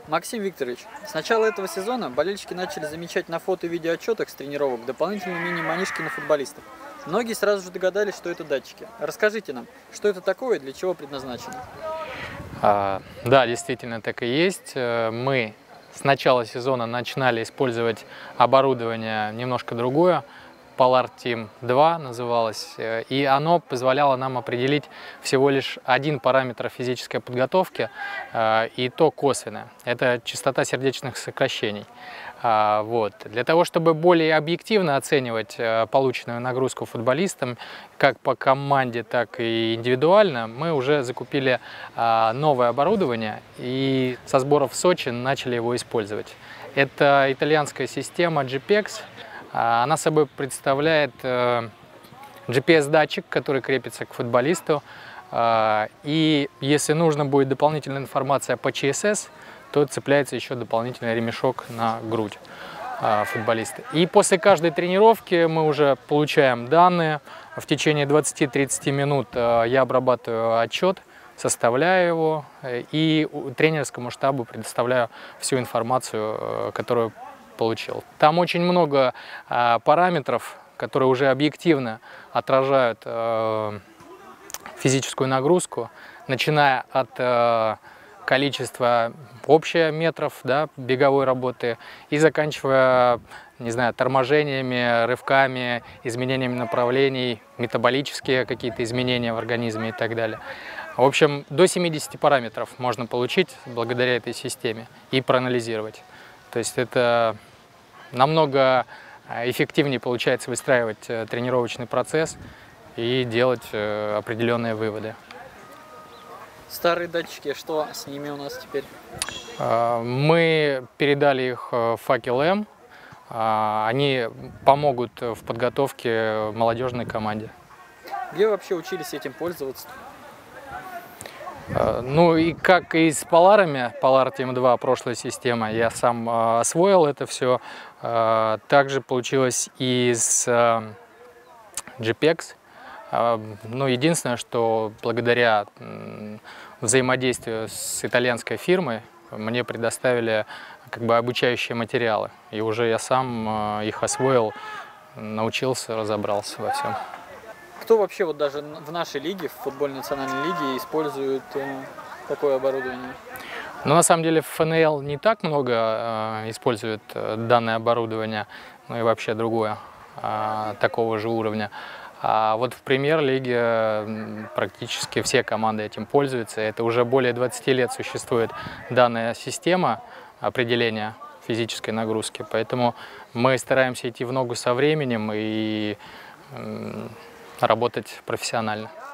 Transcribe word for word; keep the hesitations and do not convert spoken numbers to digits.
Максим Викторович, с начала этого сезона болельщики начали замечать на фото и видеоотчетах с тренировок дополнительные мини-манишки на футболистов. Многие сразу же догадались, что это датчики. Расскажите нам, что это такое и для чего предназначено? А, да, действительно так и есть. Мы с начала сезона начинали использовать оборудование немножко другое. Polar Team два называлось, и оно позволяло нам определить всего лишь один параметр физической подготовки, и то косвенно. Это частота сердечных сокращений. Вот. Для того, чтобы более объективно оценивать полученную нагрузку футболистам, как по команде, так и индивидуально, мы уже закупили новое оборудование и со сборов в Сочи начали его использовать. Это итальянская система джи пекс. Она собой представляет джи пи эс-датчик, который крепится к футболисту. И если нужно будет дополнительная информация по чи эс эс, то цепляется еще дополнительный ремешок на грудь футболиста. И после каждой тренировки мы уже получаем данные. В течение двадцати-тридцати минут я обрабатываю отчет, составляю его и тренерскому штабу предоставляю всю информацию, которую получил. Там очень много э, параметров, которые уже объективно отражают э, физическую нагрузку, начиная от э, количества общих метров, да, беговой работы и заканчивая, не знаю, торможениями, рывками, изменениями направлений, метаболические какие-то изменения в организме и так далее. В общем, до семидесяти параметров можно получить благодаря этой системе и проанализировать. То есть это намного эффективнее получается выстраивать тренировочный процесс и делать определенные выводы. Старые датчики, что с ними у нас теперь? Мы передали их в Факел М. Они помогут в подготовке молодежной команде. Где вы вообще учились этим пользоваться? Ну и как и с Поларами, Polar Team два, прошлая система, я сам освоил это все. Также получилось и с джи пекс. Но единственное, что благодаря взаимодействию с итальянской фирмой мне предоставили как бы обучающие материалы. И уже я сам их освоил, научился, разобрался во всем. Кто вообще вот даже в нашей лиге, в футбольной национальной лиге, использует э, такое оборудование? Ну, на самом деле в эф эн эл не так много э, используют данное оборудование, ну и вообще другое, э, такого же уровня. А вот в премьер-лиге практически все команды этим пользуются. Это уже более двадцати лет существует данная система определения физической нагрузки, поэтому мы стараемся идти в ногу со временем и э, работать профессионально.